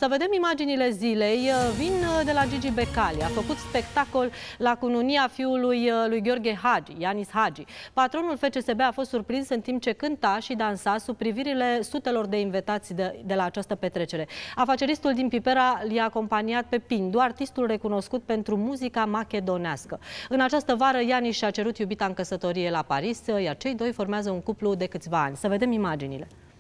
Să vedem imaginile zilei. Vin de la Gigi Becali. A făcut spectacol la cununia fiului lui Gheorghe Hagi, Ianis Hagi. Patronul FCSB a fost surprins în timp ce cânta și dansa sub privirile sutelor de invitați de la această petrecere. Afaceristul din Pipera l-a acompaniat pe Pindu, artistul recunoscut pentru muzica macedonească. În această vară, Ianis și-a cerut iubita în căsătorie la Paris, iar cei doi formează un cuplu de câțiva ani. Să vedem imaginile.